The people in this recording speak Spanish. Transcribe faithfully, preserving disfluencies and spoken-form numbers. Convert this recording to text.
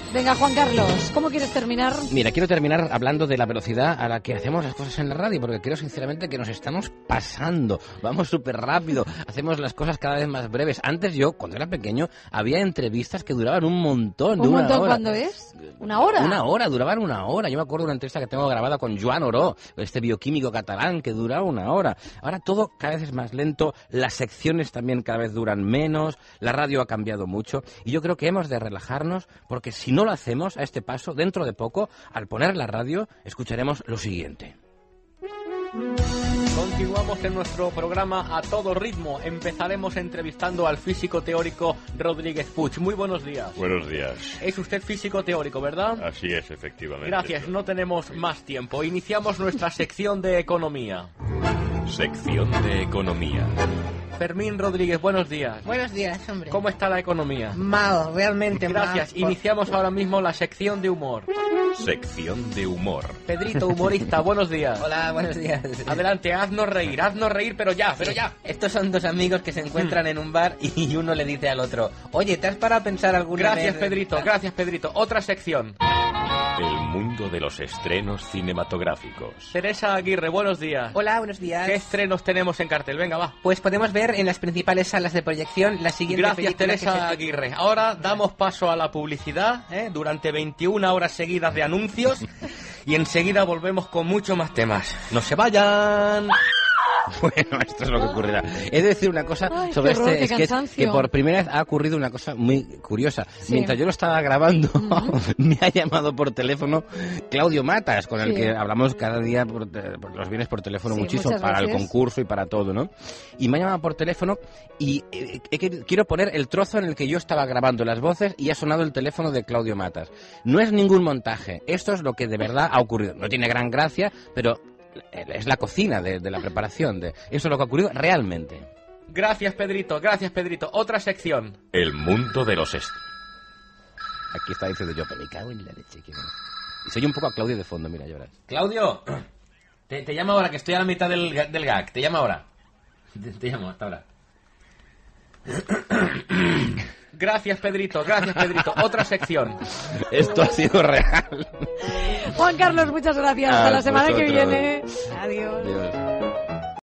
Venga, Juan Carlos, ¿cómo quieres terminar? Mira, quiero terminar hablando de la velocidad a la que hacemos las cosas en la radio, porque creo sinceramente que nos estamos pasando. Vamos súper rápido, hacemos las cosas cada vez más breves. Antes yo, cuando era pequeño, había entrevistas que duraban un montón, de ¿Un una montón hora. cuándo es? ¿Una hora? Una hora, duraban una hora. Yo me acuerdo de una entrevista que tengo grabada con Joan Oró, este bioquímico catalán, que duraba una hora. Ahora todo cada vez es más lento, las secciones también cada vez duran menos, la radio ha cambiado mucho, y yo creo que hemos de relajarnos, porque si no lo hacemos a este paso, dentro de poco, al poner la radio, escucharemos lo siguiente. Continuamos en nuestro programa a todo ritmo. Empezaremos entrevistando al físico teórico Rodríguez Puig. Muy buenos días. Buenos días. Es usted físico teórico, ¿verdad? Así es, efectivamente. Gracias, no tenemos más tiempo. Iniciamos nuestra sección de economía. Sección de economía. Fermín Rodríguez, buenos días. Buenos días, hombre. ¿Cómo está la economía? Mal, realmente mal. Gracias. Iniciamos ahora mismo la sección de humor. Sección de humor. Pedrito, humorista, buenos días. Hola, buenos días. Adelante, haznos reír, haznos reír, pero ya, pero ya. Estos son dos amigos que se encuentran en un bar y uno le dice al otro, oye, ¿te has parado a pensar alguna Gracias, vez? Pedrito, gracias, Pedrito. Otra sección. El mundo de los estrenos cinematográficos. Teresa Aguirre, buenos días. Hola, buenos días. ¿Qué estrenos tenemos en cartel? Venga, va. Pues podemos ver en las principales salas de proyección la siguiente Gracias, película Teresa que se... Aguirre. Ahora damos paso a la publicidad, ¿eh? Durante veintiuna horas seguidas de anuncios y enseguida volvemos con muchos más temas. ¡No se vayan! Bueno, esto es lo que ocurrirá. He de decir una cosa Ay, sobre qué horror, este qué sketch, cansancio. que por primera vez ha ocurrido una cosa muy curiosa. Sí. Mientras yo lo estaba grabando, me ha llamado por teléfono Claudio Matas, con el Sí. que hablamos cada día por, te- por los bienes por teléfono Sí, muchísimo, muchas para el veces. concurso y para todo, ¿no? Y me ha llamado por teléfono y eh, he querido- quiero poner el trozo en el que yo estaba grabando las voces y ha sonado el teléfono de Claudio Matas. No es ningún montaje, esto es lo que de verdad ha ocurrido. No tiene gran gracia, pero es la cocina de, de la preparación. De, eso es lo que ha ocurrido realmente. Gracias, Pedrito, gracias, Pedrito. Otra sección. El mundo de los estrenos. Aquí está diciendo yo, pero me cago en la leche. que no. Y soy un poco a Claudio de fondo, mira, lloras. Claudio, te, te llamo ahora, que estoy a la mitad del, ga- del gag. Te llamo ahora. Te, te llamo hasta ahora. Gracias, Pedrito, gracias, Pedrito. Otra sección. Esto ha sido real. Juan Carlos, muchas gracias. Hasta A la semana que vosotros. viene. Adiós. Dios.